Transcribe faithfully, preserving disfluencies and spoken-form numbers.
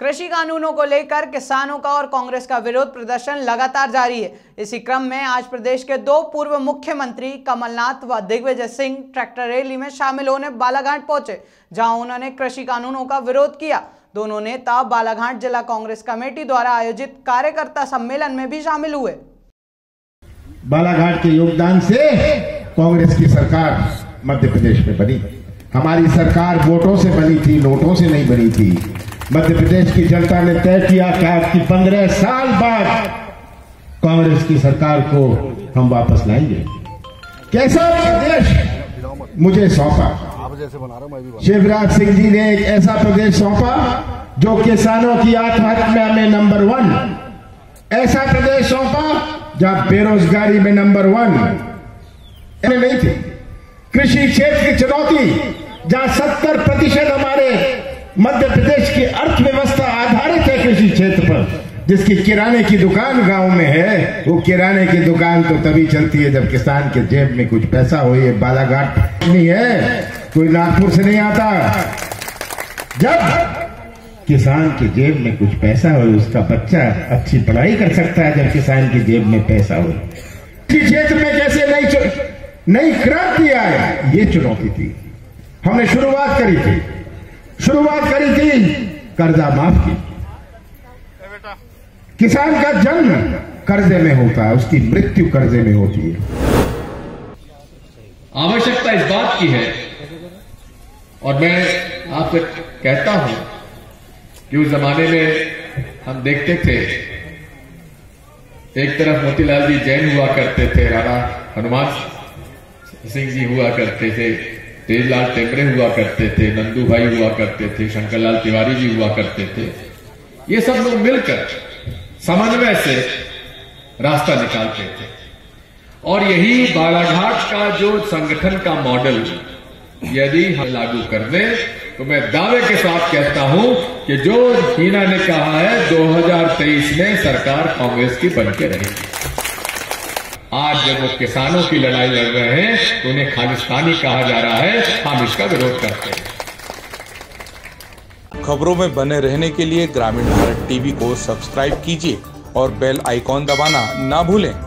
कृषि कानूनों को लेकर किसानों का और कांग्रेस का विरोध प्रदर्शन लगातार जारी है। इसी क्रम में आज प्रदेश के दो पूर्व मुख्यमंत्री कमलनाथ व दिग्विजय सिंह ट्रैक्टर रैली में शामिल होने बालाघाट पहुंचे, जहां उन्होंने कृषि कानूनों का विरोध किया। दोनों नेता बालाघाट जिला कांग्रेस कमेटी द्वारा आयोजित कार्यकर्ता सम्मेलन में भी शामिल हुए। बालाघाट के योगदान से कांग्रेस की सरकार मध्य प्रदेश में बनी। हमारी सरकार वोटों से बनी थी, नोटों से नहीं बनी थी। मध्य प्रदेश की जनता ने तय किया कि पंद्रह साल बाद कांग्रेस की सरकार को हम वापस लाएंगे। कैसा प्रदेश मुझे सौंपा, शिवराज सिंह जी ने एक ऐसा प्रदेश सौंपा जो किसानों की आत्महत्या में नंबर वन, ऐसा प्रदेश सौंपा जहां बेरोजगारी में नंबर वन नहीं थी, कृषि क्षेत्र की चुनौती जहां सत्तर प्रतिशत हमारे मध्य प्रदेश की अर्थव्यवस्था आधारित है कृषि क्षेत्र पर, जिसकी किराने की दुकान गांव में है, वो किराने की दुकान तो तभी चलती है जब किसान के जेब में कुछ पैसा हो। ये बालाघाट नहीं है, कोई नागपुर से नहीं आता। जब किसान के जेब में कुछ पैसा हो, उसका बच्चा अच्छी पढ़ाई कर सकता है जब किसान की जेब में पैसा हो। कृषि क्षेत्र में कैसे नई नई क्रांति आए, ये चुनौती थी। हमने शुरुआत करी थी शुरुआत करी थी कर्जा माफ की। किसान का जन्म कर्जे में होता है, उसकी मृत्यु कर्जे में होती है। आवश्यकता इस बात की है, और मैं आपसे कहता हूं कि उस जमाने में हम देखते थे, एक तरफ मोतीलाल जी जैन हुआ करते थे, राणा हनुमान सिंह जी हुआ करते थे, तेजलाल टेमरे हुआ करते थे, नंदू भाई हुआ करते थे, शंकरलाल तिवारी जी हुआ करते थे। ये सब लोग मिलकर समन्वय से रास्ता निकालते थे, और यही बालाघाट का जो संगठन का मॉडल यदि हम लागू कर दें तो मैं दावे के साथ कहता हूं कि जो हीना ने कहा है दो हज़ार तेईस में सरकार कांग्रेस की बनके रहेगी। आज जब वो किसानों की लड़ाई लड़ रहे हैं तो उन्हें खालिस्तानी कहा जा रहा है, हम इसका विरोध करते हैं। खबरों में बने रहने के लिए ग्रामीण भारत टीवी को सब्सक्राइब कीजिए और बेल आइकॉन दबाना ना भूलें।